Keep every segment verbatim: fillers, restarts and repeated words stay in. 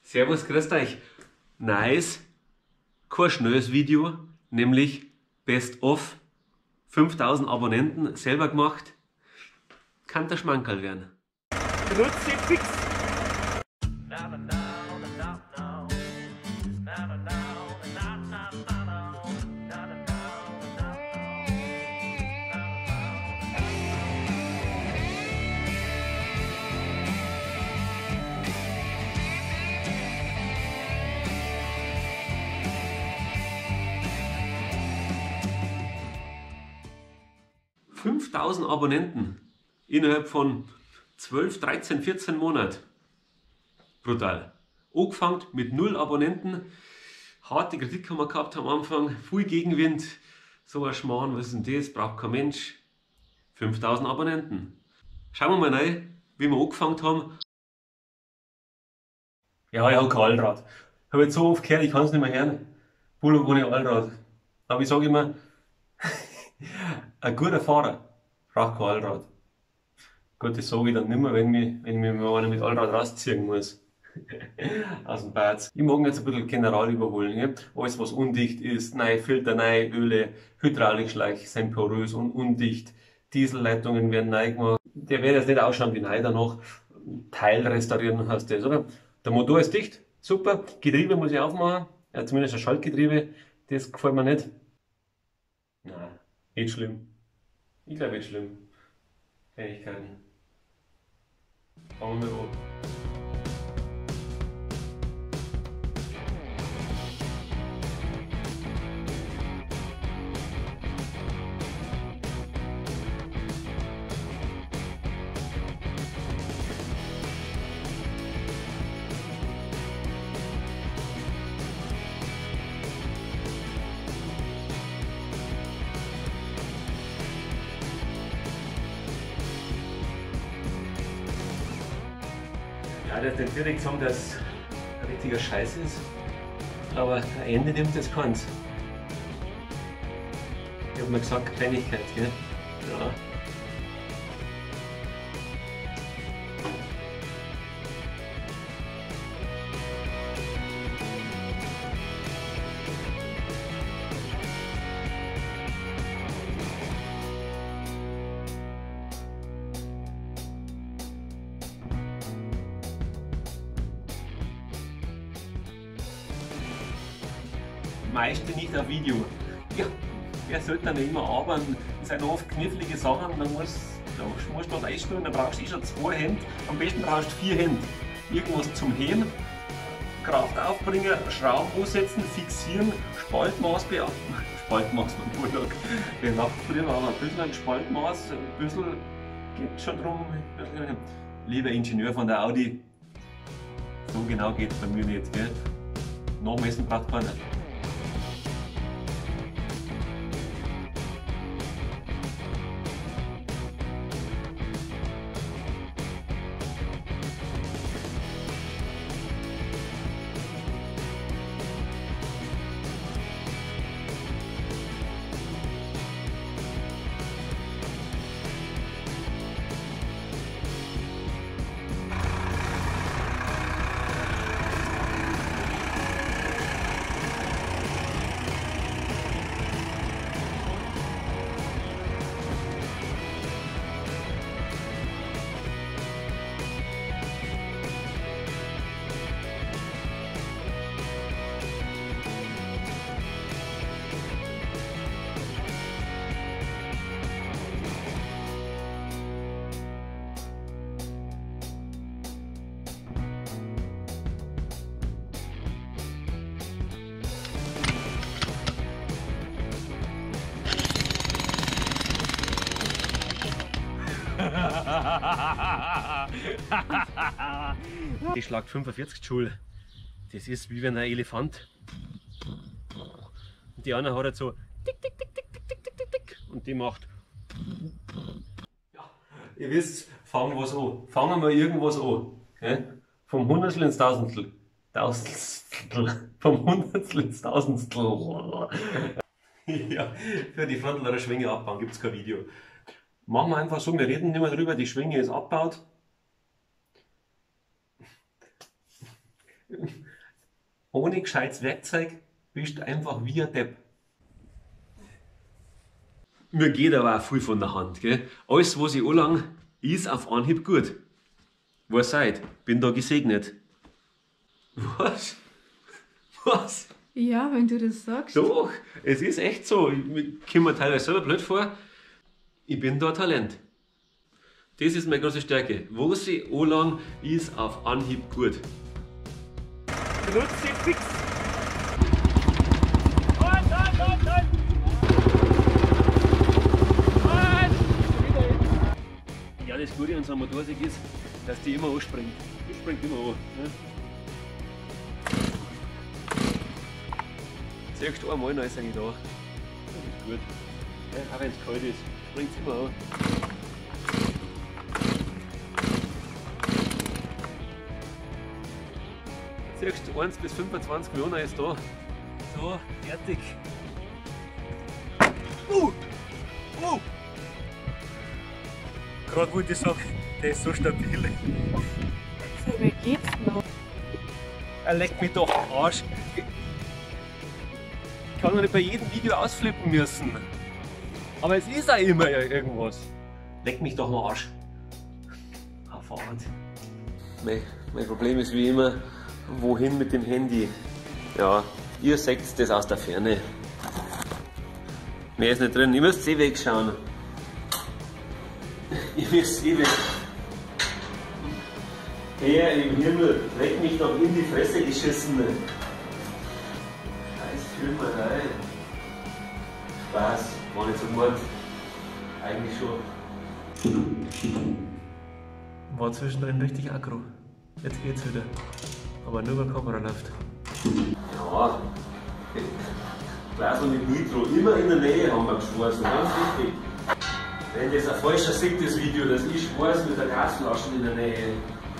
Servus, grüßt euch. Nice, kein schnelles Video, nämlich Best of fünftausend Abonnenten, selber gemacht. Kann der Schmankerl werden. Kruzifix! fünftausend Abonnenten innerhalb von zwölf, dreizehn, vierzehn Monaten. Brutal. Angefangen mit null Abonnenten. Harte Kritik haben wir gehabt am Anfang. Viel Gegenwind. So ein Schmarrn, was ist denn das? Braucht kein Mensch. fünftausend Abonnenten. Schauen wir mal rein, wie wir angefangen haben. Ja, ich habe kein Allrad. Ich habe jetzt so oft gehört, ich kann es nicht mehr hören. Bullock ohne Allrad. Aber ich sage immer, ein guter Fahrer braucht kein Allrad. Gut, das sage ich dann nicht mehr, wenn, mich, wenn ich mich mal einer mit Allrad rausziehen muss. Aus dem Bad. Ich mag jetzt ein bisschen general überholen. Ja? Alles, was undicht ist, neue Filter, neue Öle, Hydraulikschläuche sind porös und undicht. Dieselleitungen werden neu gemacht. Der wird jetzt nicht ausschauen wie neu danach. Teil restaurieren heißt das, oder? Der Motor ist dicht, super. Getriebe muss ich aufmachen. Ja, zumindest ein Schaltgetriebe. Das gefällt mir nicht. Nein, nicht schlimm. Ich glaube nicht schlimm. Fähigkeiten. Fangen wir an. Ja, das nicht direkt sagen, dass es ein richtiger Scheiß ist, aber ein Ende nimmt das keins. Ich habe mir gesagt, Kleinigkeit, gell? Ja. Meiste nicht auf Video. Ja, wer sollte dann immer arbeiten? Das sind oft knifflige Sachen, dann musst da musst du was einstellen, dann brauchst du eh schon zwei Hände, am besten brauchst du vier Hände. Irgendwas zum Heben, Kraft aufbringen, Schrauben ansetzen, fixieren, Spaltmaß beachten. Spaltmaß beim Bullock. Der macht früher aber ein bisschen ein Spaltmaß, ein bisschen geht schon drum. Lieber Ingenieur von der Audi, so genau geht es bei mir nicht, gell? Nachmessen braucht keiner. Die schlagt fünfundvierzig Joule. Das ist wie wenn ein Elefant. Und die andere hat halt so tick, tick, tick, tick, tick, tick, tick, tick. Und die macht. Ja, ihr wisst, fangen wir was an. Fangen wir irgendwas an. Okay? Vom Hundertstel ins Tausendstel. Tausendstel. Vom Hundertstel ins Tausendstel. Ja, für die Viertelere Schwinge abbauen gibt es kein Video. Machen wir einfach so, wir reden nicht mehr drüber, die Schwinge ist abgebaut. Ohne gescheites Werkzeug bist du einfach wie ein Depp. Mir geht aber auch viel von der Hand. Gell? Alles, was ich anlange, ist auf Anhieb gut. Was seid? Bin da gesegnet. Was? Was? Ja, wenn du das sagst. Doch, es ist echt so. Ich komme mir teilweise selber blöd vor. Ich bin da ein Talent. Das ist meine große Stärke. Was ich anlange, ist auf Anhieb gut. Benutze den fix. Halt, halt, halt, halt. Halt. Ja, das Gute an so einem Motorsig ist, dass die immer anspringt. Die springt immer an. Ne? Siehst du einmal, dann ist eigentlich da. Das ist gut. Ja, auch wenn es kalt ist, springt es immer an. Siehst du, eins bis fünfundzwanzig Millionen ist da. So, fertig. Uh! Uh! Gerade wollte ich sagen, der ist so stabil. So, wie geht's noch? Er leckt mich doch am Arsch. Ich kann doch nicht bei jedem Video ausflippen müssen. Aber es ist auch immer irgendwas. Leck mich doch am Arsch. Auf Fahrrad. Mein, mein Problem ist wie immer, wohin mit dem Handy? Ja, ihr seht das aus der Ferne. Mehr ist nicht drin. Ihr müsst eh wegschauen. Ihr müsst eh weg. Herr im Himmel, leck mich doch in die Fresse geschissen. Scheiß Filmerei. Spaß, war nicht so gut. Eigentlich schon. War zwischendrin richtig aggro. Jetzt geht's wieder. Aber nur wenn Kamera läuft. Ja. Glas und mit Nitro immer in der Nähe haben wir geschworen, so ganz wichtig. Wenn das ein falscher sieht, das Video, dass ich schwor mit der Gasflasche in der Nähe.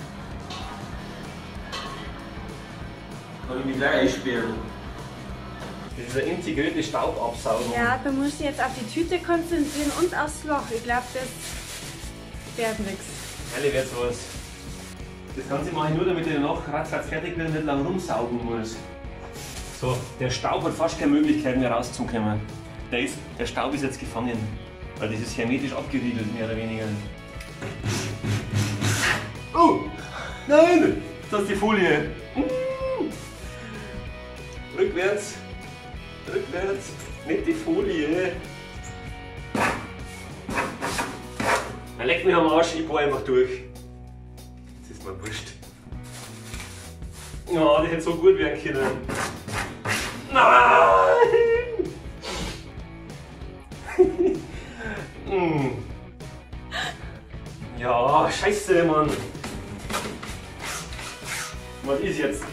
Kann ich mich gleich einsperren. Das ist eine integrierte Staubabsaugung. Ja, du musst dich jetzt auf die Tüte konzentrieren und aufs Loch. Ich glaube, das wird nichts. Ehrlich wird's was. Das Ganze mache ich nur, damit ich danach ratzfatz fertig bin und nicht lang rumsaugen muss. So, der Staub hat fast keine Möglichkeit mehr rauszukommen. Der, ist, der Staub ist jetzt gefangen, weil das ist hermetisch abgeriegelt, mehr oder weniger. Oh! Nein! Das ist die Folie! Rückwärts! Rückwärts! Nicht die Folie! Er leckt mich am Arsch, ich bohr einfach durch. Das ist mir wurscht. Ja, das hätte so gut werden können. Nein! Ja, scheiße, Mann. Was ist jetzt?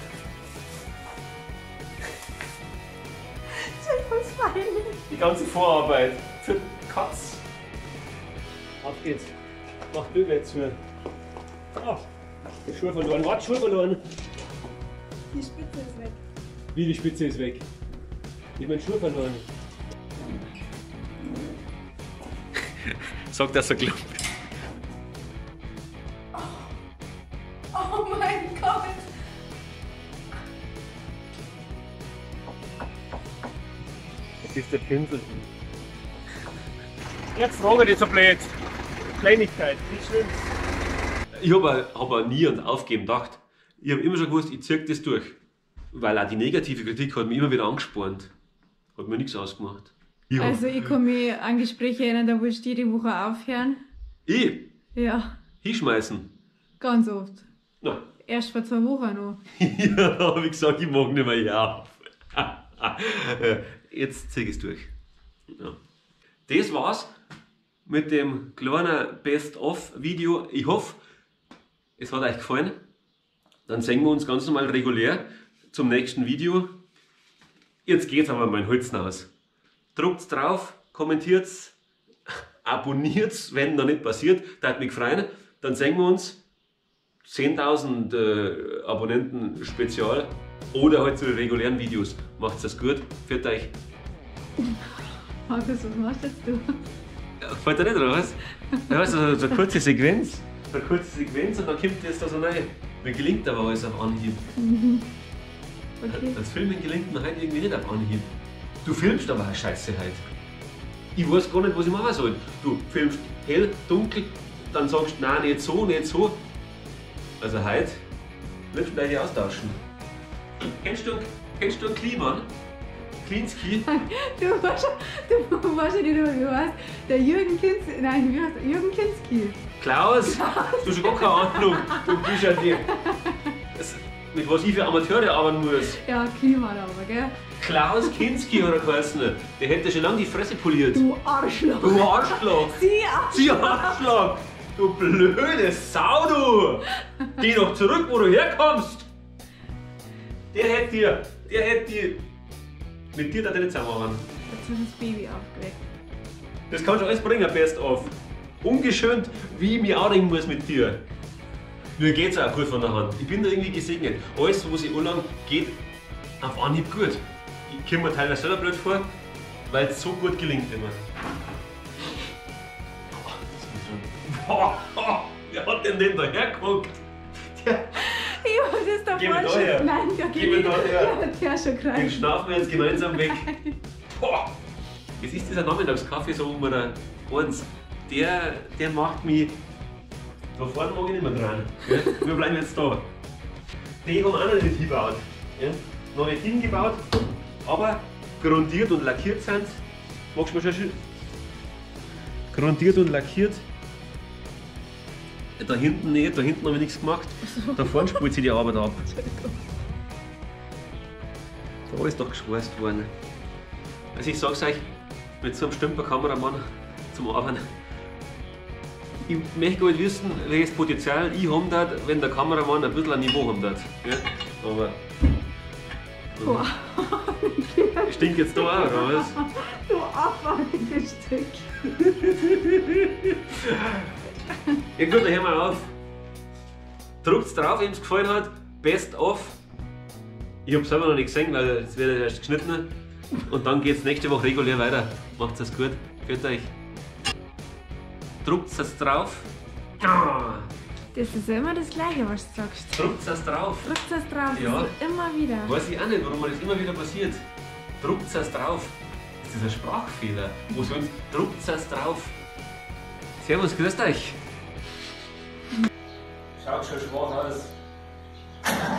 Die ganze Vorarbeit für Katz. Auf geht's. Mach Bügel jetzt für. Ah, Schuhe verloren. Warte, Schuhe verloren. Die Spitze ist weg. Wie, die Spitze ist weg? Ich hab meinen Schuh verloren. Sag, dass er glaubt. Oh mein Gott! Das ist der Pinsel. Jetzt frage ich dich so blöd. Kleinigkeit, nicht schlimm. Ich habe hab nie an Aufgeben gedacht. Ich habe immer schon gewusst, ich ziehe das durch. Weil auch die negative Kritik hat mich immer wieder angespornt. Hat mir nichts ausgemacht. Ich Also ich kann mich an Gespräche erinnern, da willst du jede Woche aufhören. Ich? Ja, Hinschmeißen? ganz oft. Na. Erst vor zwei Wochen noch. Ja, da habe ich gesagt, ich mag nicht mehr ja. Jetzt ziehe ich es durch. Ja. Das war's mit dem kleinen Best-of-Video. Ich hoffe, es hat euch gefallen. Dann sehen wir uns ganz normal regulär zum nächsten Video. Jetzt geht's aber mein Holzen aus. Druckt's drauf, kommentiert's, abonniert's, wenn noch nicht passiert, das mich freuen. Dann sehen wir uns. zehntausend äh, Abonnenten Spezial oder halt zu den regulären Videos. Macht's das gut. Für euch. Markus, was machst jetzt du? Gefällt dir nicht, oder was? Ja, so, so eine kurze Sequenz. eine kurze Sequenz und dann kommt das da so rein. Mir gelingt aber alles auf Anhieb. Okay. Das Filmen gelingt mir heute irgendwie nicht auf Anhieb. Du filmst aber auch scheiße heute. Ich weiß gar nicht, was ich machen soll. Du filmst hell, dunkel, dann sagst du, nein, nicht so, nicht so. Also heute willst du beide austauschen. Kennst du, kennst du einen Kliman? Klinski? Du weißt ja, du weißt ja nicht, wie du heißt. Der Jürgen Kinski. Nein, wie heißt der? Jürgen Kinski. Klaus? Du hast schon gar keine Ahnung. Du bist ja die. Das, mit was ich für Amateure arbeiten muss. Ja, Kliman aber, gell? Klaus Kinski oder geheißen. Der hätte schon lange die Fresse poliert. Du Arschloch. Du Arschloch. Sie Arschloch. Sie Arschloch. Du blöde Sau, du. Geh doch zurück, wo du herkommst. Der hätte dir, der hätte dir, mit dir da nicht zusammenarbeiten. Jetzt wird das Baby aufgeweckt. Das kannst du alles bringen, best of. Ungeschönt, wie ich mich outing muss mit dir. Mir geht's auch gut von der Hand. Ich bin da irgendwie gesegnet. Alles, was ich anlange, geht auf Anhieb gut. Ich komme mir teilweise selber blöd vor, weil es so gut gelingt immer. Boah, boah, wer hat denn den da hergeguckt? Der, Ich hab das da Geh mir vorne da her. schon. Nein, der Geh mir da her. Ja, der hat schon den gekreischt. schnaufen wir jetzt gemeinsam weg. Boah. Es ist dieser Nachmittagskaffee so um oder eins. Der, der macht mich. Da vorne mag ich nicht mehr dran. Ja? Wir bleiben jetzt da. Die haben auch noch nicht hingebaut. Ja? Noch nicht hingebaut, aber grundiert und lackiert sind. Magst du mir schon schön? Grundiert und lackiert. Da hinten nicht, da hinten habe ich nichts gemacht. Da vorne spielt sich die Arbeit ab. Da ist doch geschweißt worden. Also ich sag's euch, mit so einem Stümperkameramann zum Arbeiten. Ich möchte gar nicht wissen, welches Potenzial ich haben darf, wenn der Kameramann ein bisschen ein Niveau haben darf. Ja? Aber. Boah. Stinkt jetzt da auch, oder was? Du abartiges Stück. Ja gut, dann hören wir auf. Druckt's drauf, wem es gefallen hat. Best of. Ich hab's selber noch nicht gesehen, weil es wird erst geschnitten. Und dann geht's nächste Woche regulär weiter. Macht's es gut. Für euch. Druckt's es drauf. Das ist immer das Gleiche, was du sagst. Druckt's es drauf. Drückst das drauf, Ja. so immer wieder. Weiß ich auch nicht, warum mir das immer wieder passiert. Druckt's es drauf. Das ist ein Sprachfehler. Wo sonst? Druckt's es drauf. Servus, grüßt euch. Schaut schon schwach aus.